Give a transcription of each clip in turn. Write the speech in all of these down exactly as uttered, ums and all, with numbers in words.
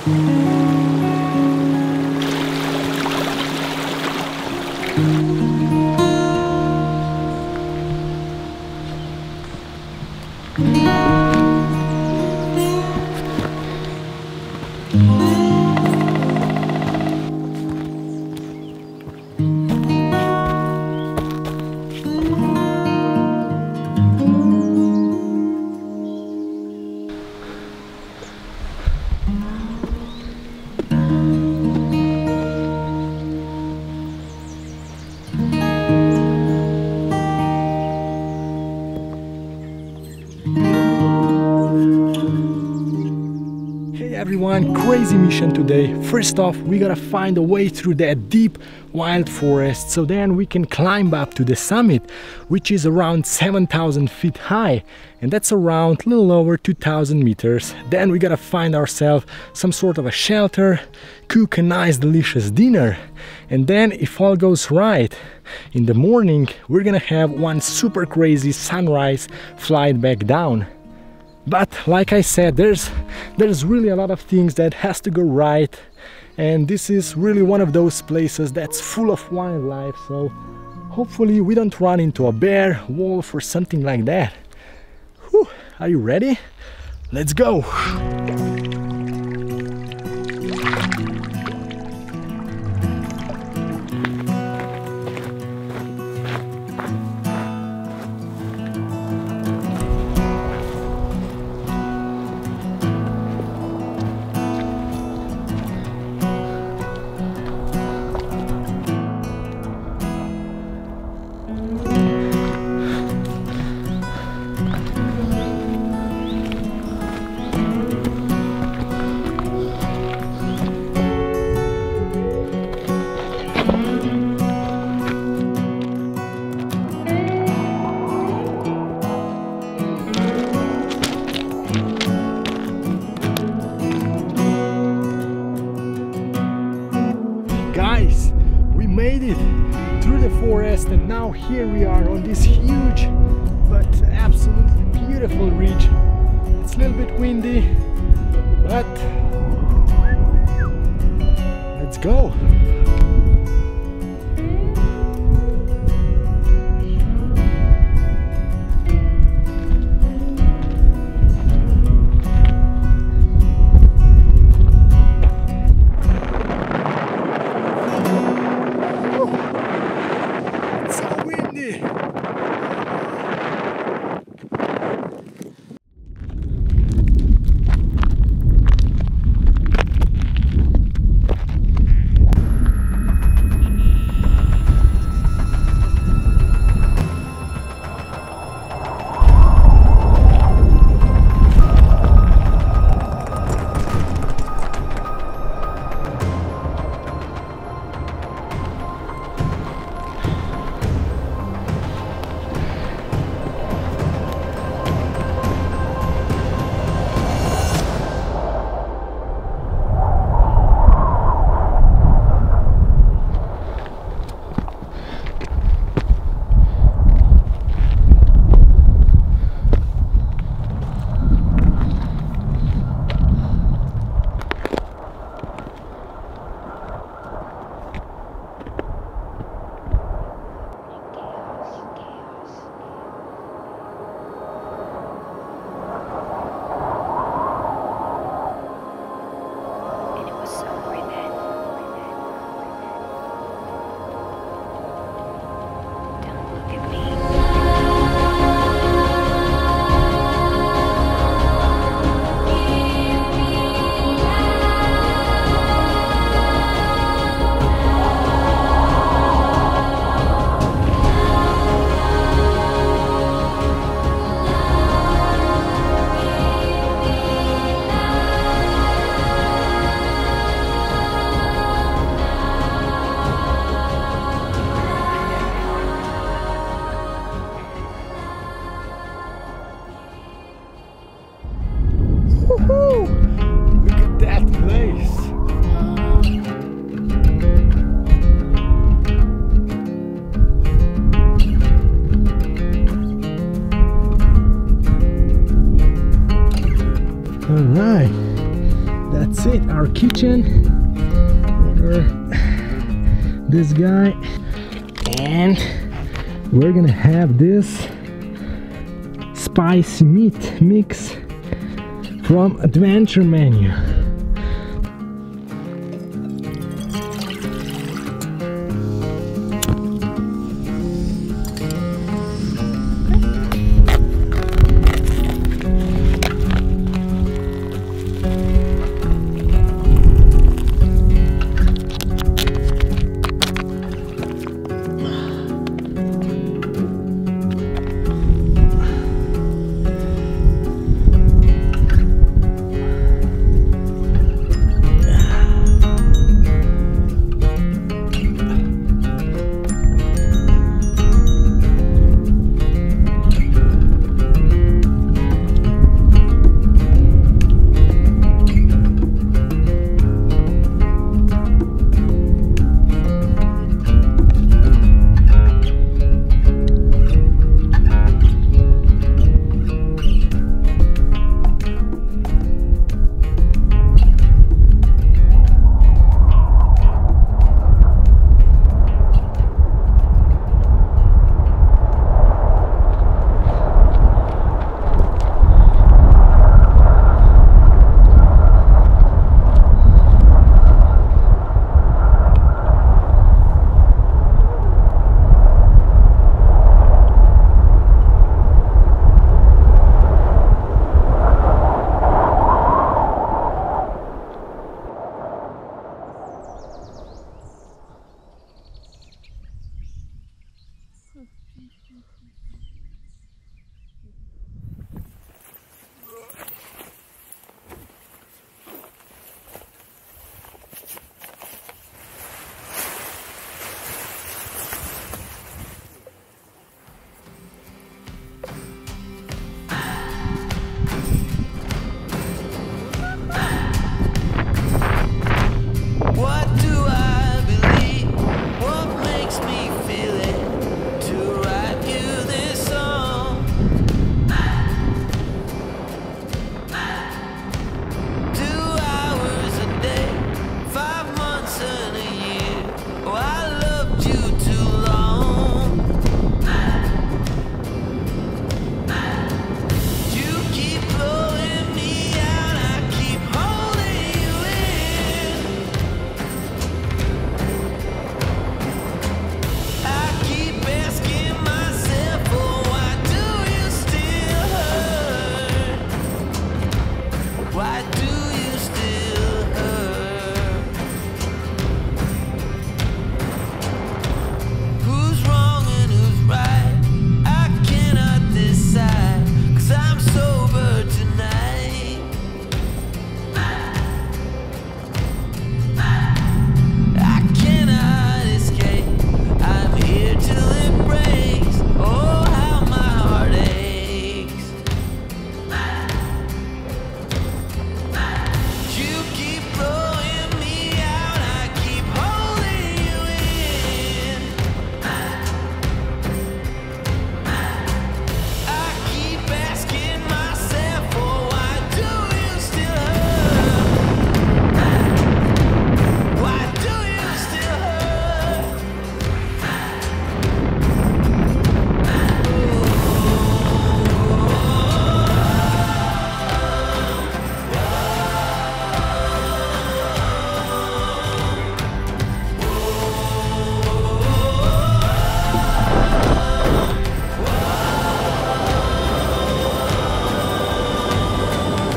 Everyone, crazy mission today. First off, we gotta find a way through that deep wild forest so then we can climb up to the summit, which is around seven thousand feet high, and that's around a little over two thousand meters. Then we gotta find ourselves some sort of a shelter, cook a nice delicious dinner, and then if all goes right, in the morning we're gonna have one super crazy sunrise flight back down. But like I said, there's there's really a lot of things that has to go right, and this is really one of those places that's full of wildlife, so hopefully we don't run into a bear, wolf or something like that. Whew, are you ready? Let's go! Guys, we made it through the forest and now here we are on this huge but absolutely beautiful ridge. It's a little bit windy, but let's go. it, our kitchen. Order this guy. And we're gonna have this spicy meat mix from Adventure Menu.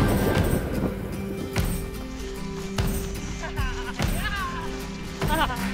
Ha ha ha!